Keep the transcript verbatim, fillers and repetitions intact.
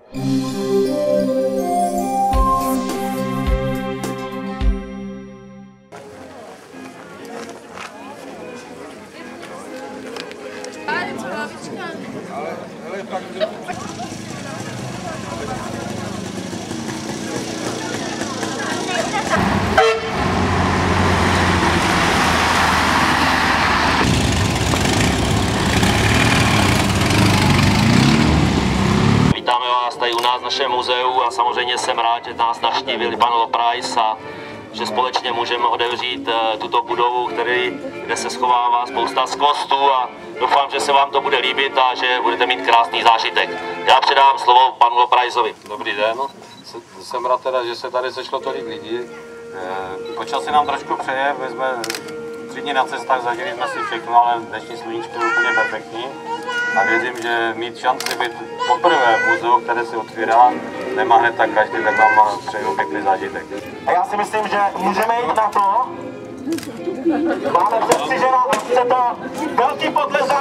Vítáme vás tady u nás v našem muzeu a samozřejmě jsem rád, že nás navštívili pan Loprais a že společně můžeme otevřít tuto budovu, který, kde se schovává spousta skvostů a doufám, že se vám to bude líbit a že budete mít krásný zážitek. Já předám slovo panu Lopraisovi. Dobrý den, jsem rád teda, že se tady sešlo tolik lidí. Počasí nám trošku přeje, my jsme tři dny na cestách, zažili jsme si všechno, ale dnešní sluníčko je úplně perfektní. A věřím, že mít šanci být poprvé v muzeu, které se otvírá, nemá hned tak každý, tak vám přeju pěkný zážitek. A já si myslím, že můžeme jít na to. Máme přestřiženo, chce to velký potlesk.